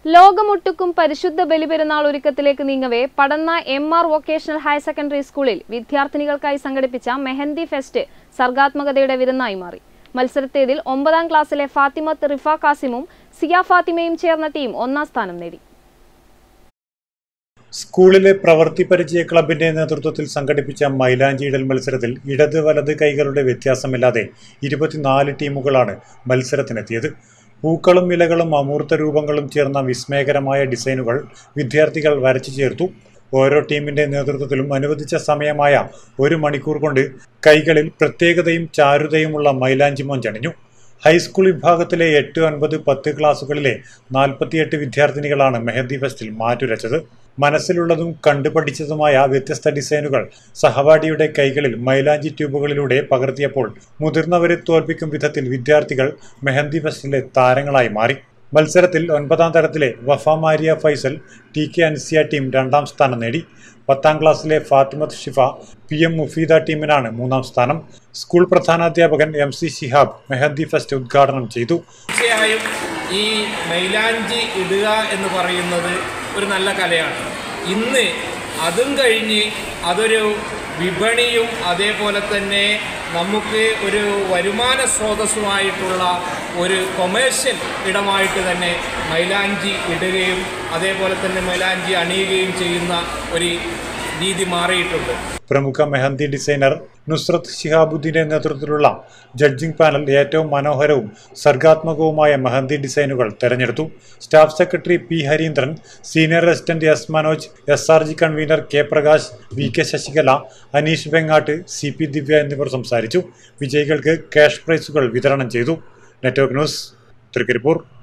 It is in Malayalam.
ലോകമൊട്ടുക്കും പരിശുദ്ധ ബലിപെരുന്നാൾ ഒരുക്കത്തിലേക്ക് നീങ്ങവേ പടന്ന എം.ആർ. വൊക്കേഷണൽ ഹയർ സെക്കൻഡറി സ്കൂളിൽ വിദ്യാർത്ഥിനികൾക്കായി സംഘടിപ്പിച്ച മെഹന്തി ഫെസ്റ്റ് സർഗാത്മകതയുടെ വിരുന്നായി മാറി. മത്സരത്തേതിൽ 9ാം ക്ലാസ്സിലെ ഫാത്തിമത്ത് റിഫ കാസിമും സിയ ഫാത്തിമയും ചേർന്ന ടീം 1ാം സ്ഥാനം നേടി. സ്കൂളിലെ പ്രവൃത്തി പരിചയ ക്ലബിന്റെ നേതൃത്വത്തിൽ സംഘടിപ്പിച്ച മൈലാഞ്ചിയിടൽ മത്സരത്തിൽ ഇടത് വലത് കൈകളുടെ വ്യത്യാസമില്ലാതെ 24 ടീമുകളാണ് മത്സരത്തിനെത്തിയത്. പൂക്കളും ഇലകളും അമൂർത്ത രൂപങ്ങളും ചേർന്ന വിസ്മയകരമായ ഡിസൈനുകൾ വിദ്യാർത്ഥികൾ വരച്ചു ചേർത്തു. ഓരോ ടീമിന്റെ നേതൃത്വത്തിലും അനുവദിച്ച സമയമായ 1 മണിക്കൂർ കൊണ്ട് കൈകളിൽ പ്രത്യേകതയും ചാരുതയുമുള്ള മൈലാഞ്ചി മൊഞ്ചണിഞ്ഞു. ഹൈസ്കൂൾ വിഭാഗത്തിലെ 8, 9, 10 ക്ലാസുകളിലെ 48 വിദ്യാർത്ഥിനികളാണ് മെഹന്തി ഫെസ്റ്റിൽ മാറ്റുരച്ചത്. മനസ്സിലുള്ളതും കണ്ടുപഠിച്ചതുമായ വ്യത്യസ്ത ഡിസൈനുകൾ സഹപാഠിയുടെ കൈകളിൽ മൈലാഞ്ചി ട്യൂബുകളിലൂടെ പകർത്തിയപ്പോൾ മുതിർന്നവരെ തോൽപ്പിക്കും വിധത്തിൽ വിദ്യാർത്ഥികൾ മെഹന്തി ഫെസ്റ്റിലെ താരങ്ങളായി മാറി. മത്സരത്തിൽ 9ാം തരത്തിലെ വഫ മാരിയ ഫൈസൽ TK അൻസിയ ടീം 2ാം സ്ഥാനം നേടി. 10ാം ക്ലാസ്സിലെ ഫാത്തിമത്ത് ഷിഫ PM മുഫീദ ടീമിനാണ് 3ാം സ്ഥാനം. സ്കൂൾ പ്രധാനാധ്യാപകൻ MC ശിഹാബ് മെഹന്തി ഫെസ്റ്റ് ഉദ്ഘാടനം ചെയ്തു. തീർച്ചയായും ഈ മൈലാഞ്ചി ഇടുക എന്ന് പറയുന്നത് ഒരു നല്ല കലയാണ്. ഇന്ന് അതും കഴിഞ്ഞ് അതൊരു വിപണിയും അതേപോലെ തന്നെ നമുക്ക് ഒരു വരുമാന സ്രോതസ്സുമായിട്ടുള്ള ഒരു കൊമേഴ്ഷ്യൽ ഇടമായിട്ട് തന്നെ മൈലാഞ്ചി ഇടുകയും അതേപോലെ തന്നെ മൈലാഞ്ചി അണിയുകയും ചെയ്യുന്ന ഒരു രീതി മാറിയിട്ടുണ്ട്. പ്രമുഖ മെഹന്തി ഡിസൈനർ നുസ്രത്ത് ശിഹാബുദ്ദീന്റെ നേതൃത്വത്തിലുള്ള ജഡ്ജിംഗ് പാനൽ ഏറ്റവും മനോഹരവും സർഗാത്മകവുമായ മെഹന്തി ഡിസൈനുകൾ തെരഞ്ഞെടുത്തു. Staff secretary P. Harindran, senior assistant S. Manoj, SRG convener K. Prakash, VK Sasikala, Aneesh Vengat, CP Divya എന്നിവർ സംസാരിച്ചു. വിജയികൾക്ക് ക്യാഷ് പ്രൈസുകൾ വിതരണം ചെയ്തു. Network news, Trikaripur.